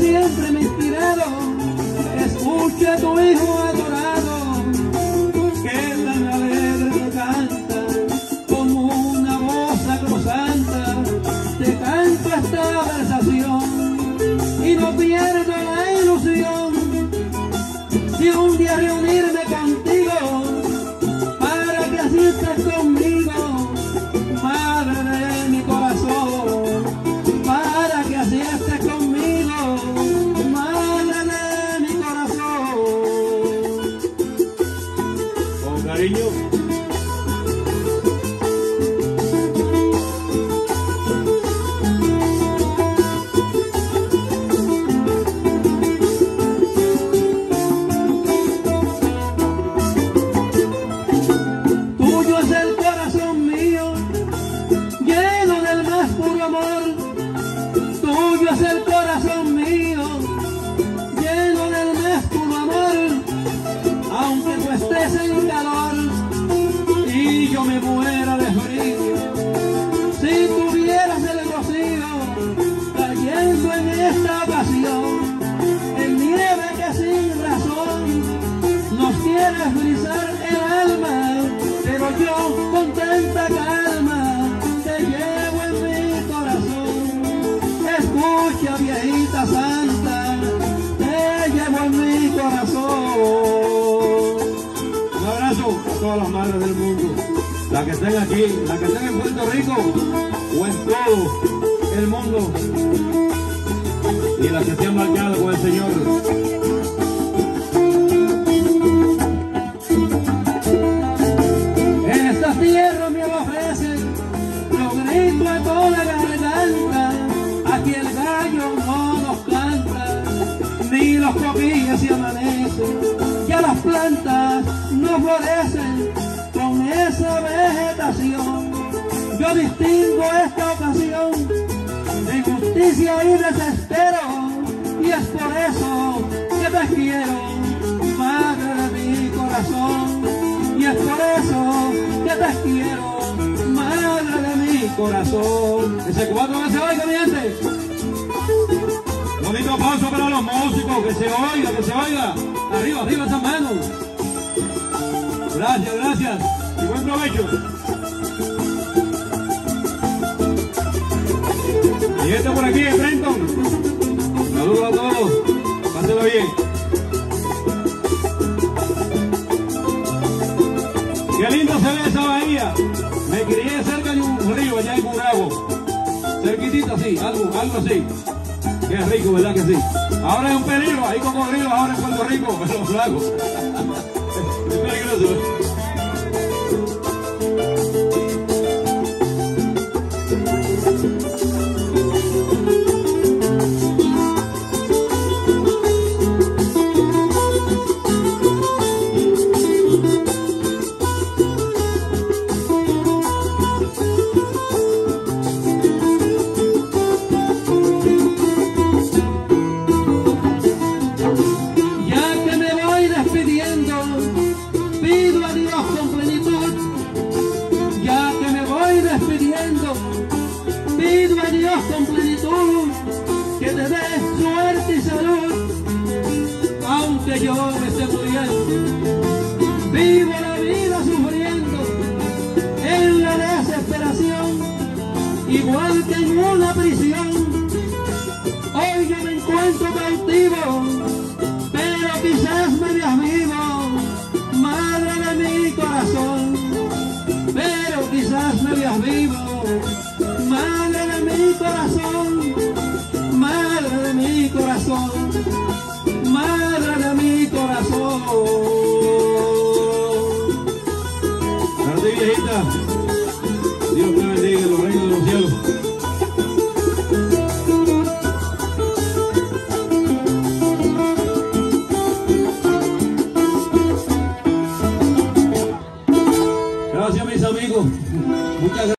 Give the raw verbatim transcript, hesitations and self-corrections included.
siempre me ha inspirado. Escucha a tu hijo adorado, que tan alegre te canta, como una voz sacrosanta. Te canto esta versación y no pierdo la ilusión de un día reunirme contigo, para que así estés conmigo, madre de mi corazón, para que así estés conmigo, madre de mi corazón. Con cariño. Es el corazón mío, lleno del más puro amor, aunque tú estés en calor y yo me muera de frío. Si tuvieras el rocío cayendo en esta ocasión, en nieve que sin razón nos quiere frizar el alma, pero yo con tanta calma te llevo en mi corazón. Escucha, viejita santa, te llevo en mi corazón. Un abrazo a todas las madres del mundo, las que estén aquí, las que estén en Puerto Rico o en todo el mundo, y las que estén marcadas con el Señor. En esta tierra me ofrecen los gritos a toda garganta. Aquí el gallo no nos canta, ni los coquillos se amanecen, ya las plantas no florecen con esa vegetación. Yo distingo esta ocasión de injusticia y desespero, y es por eso que te quiero, madre de mi corazón, y es por eso que te quiero, madre de mi corazón. Ese cuatro que se oiga, mi gente. Bonito aplauso para los músicos, que se oiga, que se oiga. Arriba, arriba esas manos. Gracias, gracias. Y buen provecho. Y este por aquí en Trenton. Saludos a todos. Pásenlo bien. Qué lindo se ve esa bahía. Me crié cerca de un río allá en Curabo. Cerquitito así, algo, algo así. Qué rico, ¿verdad que sí? Ahora es un peligro, hay cocodrilos ahora en Puerto Rico, en los lagos. Es peligroso. Pido a Dios con plenitud, ya que me voy despidiendo, pido a Dios con plenitud que te dé suerte y salud, aunque yo me esté muriendo. Vivo la vida sufriendo en la desesperación, igual que en una prisión. Hoy yo me encuentro cautivo, pero quizás me veas vivo, madre de mi corazón, pero quizás me veas vivo, madre de mi corazón, madre de mi corazón, madre de mi corazón. Tarde, viejita. Dios te bendiga en los reinos de los cielos. Gracias, mis amigos. Muchas gracias.